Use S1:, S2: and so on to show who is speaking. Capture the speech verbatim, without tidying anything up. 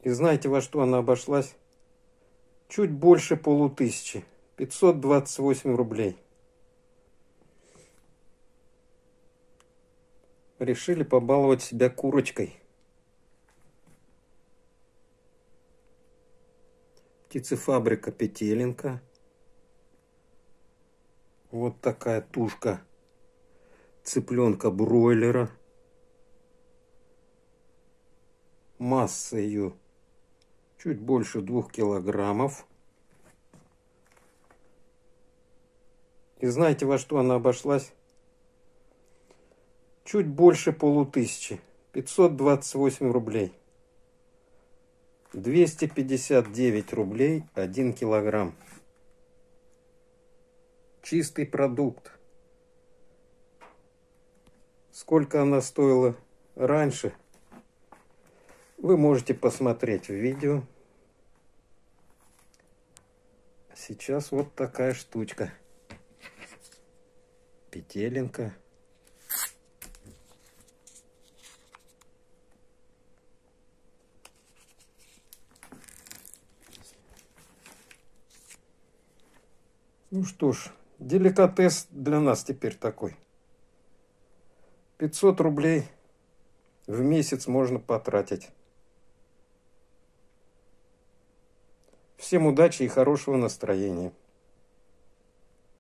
S1: И знаете, во что она обошлась? Чуть больше полутысячи. пятьсот двадцать восемь рублей. Решили побаловать себя курочкой. Птицефабрика Петелинка. Вот такая тушка цыпленка-бройлера. Масса ее чуть больше двух килограммов. И знаете, во что она обошлась? Чуть больше полутысячи. пятьсот двадцать восемь рублей. двести пятьдесят девять рублей один килограмм. Чистый продукт. Сколько она стоила раньше, вы можете посмотреть в видео. Сейчас вот такая штучка. Петелинка. Ну что ж, деликатес для нас теперь такой. пятьсот рублей в месяц можно потратить. Всем удачи и хорошего настроения.